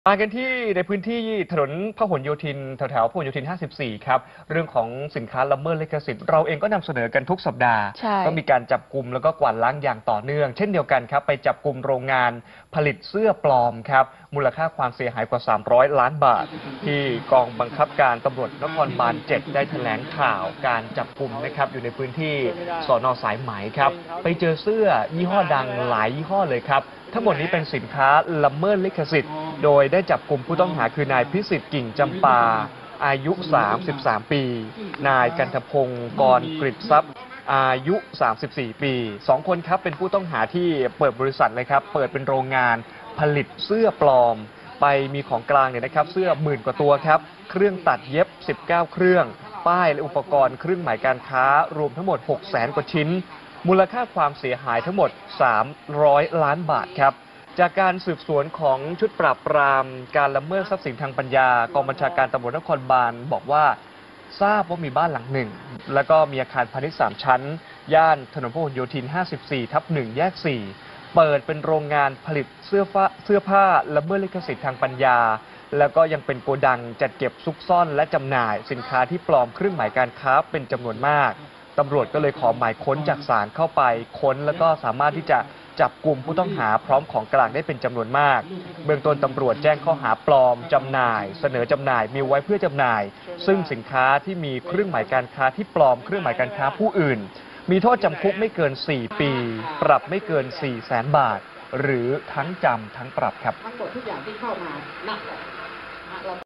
มากันที่ในพื้นที่ถนนพหลโยธินแถวๆพหลโยธิน 54 ครับเรื่องของสินค้าละเมิดลิขสิทธิ์เราเองก็นำเสนอกันทุกสัปดาห์ก็มีการจับกลุ่มแล้วก็กวาดล้างอย่างต่อเนื่องเช่นเดียวกันครับไปจับกลุ่มโรงงานผลิตเสื้อปลอมครับมูลค่าความเสียหายกว่า 300 ล้านบาทที่กองบังคับการตำรวจนครบาล 7 ได้แถลงข่าวการจับกลุ่มนะครับอยู่ในพื้นที่สน.สายไหมครับไปเจอเสื้อยี่ห้อดังหลายยี่ห้อเลยครับทั้งหมดนี้เป็นสินค้าละเมิดลิขสิทธิ์โดยได้จับกลุ่มผู้ต้องหาคือนายพิสิทธิ์กิ่งจำปาอายุ 33 ปี นายกันทพงศ์กรกฤษทรัพย์อายุ 34 ปี2คนครับเป็นผู้ต้องหาที่เปิดบริษัทเลยครับเปิดเป็นโรงงานผลิตเสื้อปลอมไปมีของกลางเนี่ยนะครับเสื้อ10,000 กว่าตัวครับเครื่องตัดเย็บ 19 เครื่องป้ายและอุปกรณ์เครื่องหมายการค้ารวมทั้งหมด 600,000 กว่าชิ้นมูลค่าความเสียหายทั้งหมด 300 ล้านบาทครับจากการสืบสวนของชุดปราบปรามการละเมิดทรัพย์สินทางปัญญากองบัญชาการตำรวจนครบาลบอกว่าทราบว่ามีบ้านหลังหนึ่งแล้วก็มีอาคารพาณิชย์3 ชั้นย่านถนนพหลโยธิน 54/1 แยก 4 เปิดเป็นโรงงานผลิตเสื้อผ้าละเมิดลิขสิทธิ์ทางปัญญาแล้วก็ยังเป็นโกดังจัดเก็บซุกซ่อนและจำหน่ายสินค้าที่ปลอมเครื่องหมายการค้าเป็นจำนวนมากตำรวจก็เลยขอหมายค้นจากศาลเข้าไปค้นแล้วก็สามารถที่จะจับกลุ่มผู้ต้องหาพร้อมของกลางได้เป็นจำนวนมากเบื้องต้นตำรวจแจ้งข้อหาปลอมจำหน่ายเสนอจำหน่ายมีไว้เพื่อจำหน่ายซึ่งสินค้าที่มีเครื่องหมายการค้าที่ปลอมเครื่องหมายการค้าผู้อื่นมีโทษจำคุกไม่เกิน 4 ปีปรับไม่เกิน 400,000 บาทหรือทั้งจำทั้งปรับครับทั้งหมดทุกอย่างที่เข้ามา